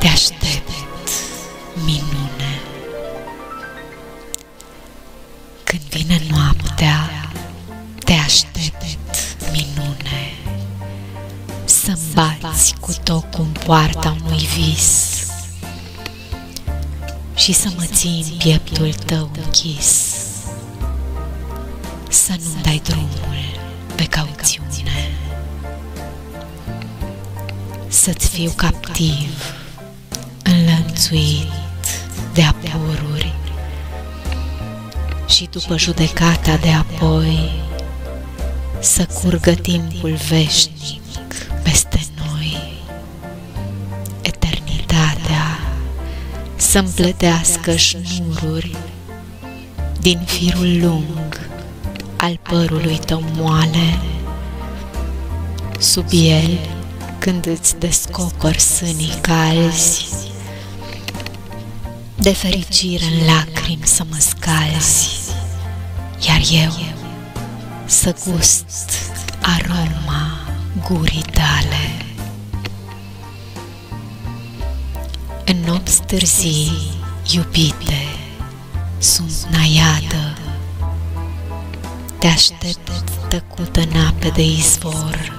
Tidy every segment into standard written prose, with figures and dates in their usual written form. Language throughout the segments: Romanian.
Te aștept, minune. Când vine noaptea, te aștept, minune, să-mi bați cu tocul în poarta unui vis și să mă ții în pieptul tău închis, să nu-mi dai drumul pe cauțiune, să-ți fiu captiv, înlănțuit de apururi, și după judecata de apoi să curgă timpul veșnic peste noi, eternitatea să-mi plătească șnururi din firul lung al părului tău moale. Sub el, când îți descopăr sânii calzi, de fericire în lacrimi să mă scalzi, iar eu să gust aroma gurii tale. În nopți târzii, iubite, sunt naiadă, te aștept tăcută în ape de izvor,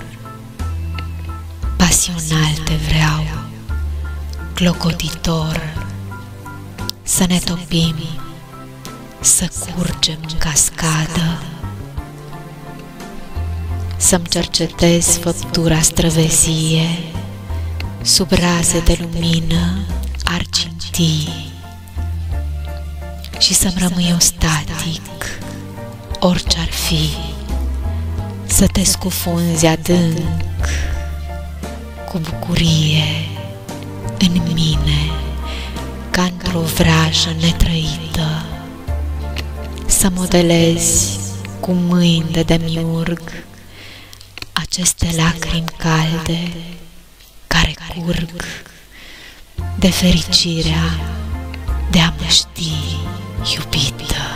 pasional te vreau, clocoditor, să ne topim, să curgem în cascadă, să-mi cercetez făptura străvezie sub raze de lumină argintii și să-mi rămâi ostatic, orice-ar fi, să te scufunzi adânc cu bucurie în mine, ca într-o vrajă netrăită, să modelezi cu mâini de demiurg aceste lacrimi calde care curg de fericirea de a mă ști iubită.